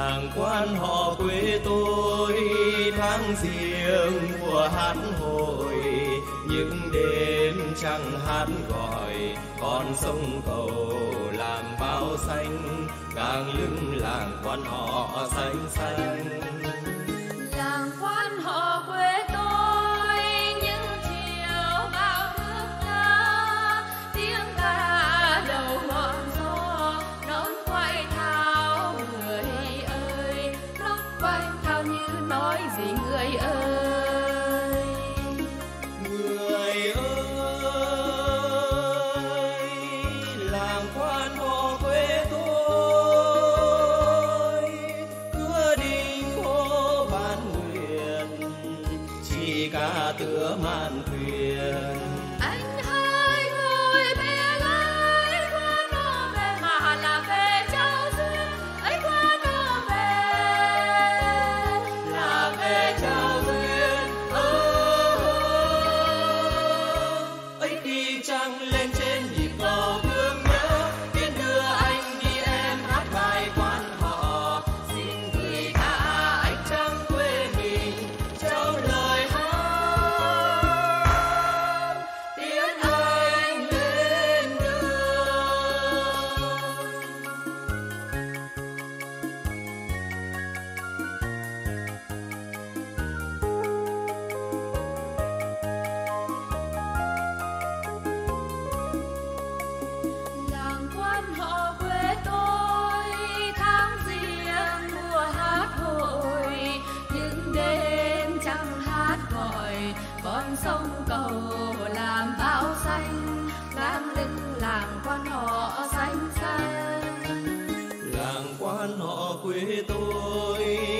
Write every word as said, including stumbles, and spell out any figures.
làng quan họ quê tôi tháng giêng mùa hát hội, những đêm trăng hát gọi con sông cầu làm bao xanh, càng lưng làng quan họ xanh xanh. Làng quan họ quê tôi những chiều bao nước ca, tiếng ca đầu ngọn gió đón quay thao người ơi, lúc quay thao như nói gì người ơi. Người ơi, làng quan họ quê tôi cửa đình phố bán nguyện, chỉ ca tựa màn thuyền. Anh hai người bé gái quan nó về mà là về Châu Duyên, ấy quan nó về Là về Châu Duyên. Ấy khi trăng lên trên nhịp cầu thương nhớ, tiến đưa anh đi em hát bài quan họ, xin gửi cả ánh trăng quê mình trong lời hát tiến anh lên đường. làng quan họ quê tôi tháng giêng mùa hát hội, những đêm trăng hát gọi con sông cầu làm bao xanh, ngang lưng làng quan họ xanh xanh. Làng quan họ quê tôi